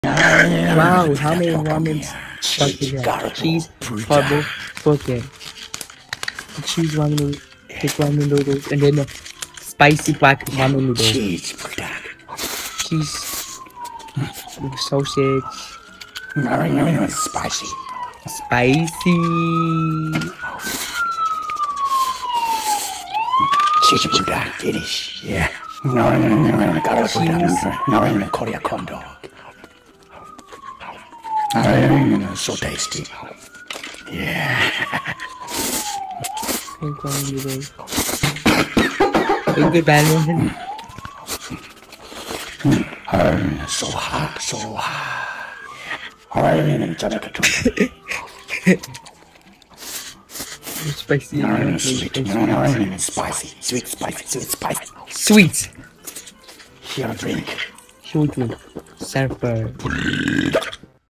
Wow, how many ramen stuck together? Cheese, trouble, broken. Cheese ramen noodles, thick ramen noodles, and then the spicy black ramen noodles. Cheese, sausage. spicy. Spicy. Cheese, finish. Yeah. No, Korea corn dog. So tasty. Yeah. Pink ramen noodles. Good badminton. So hot. Spicy. Sweet, spicy. Sweet. Here, drink. Surfer.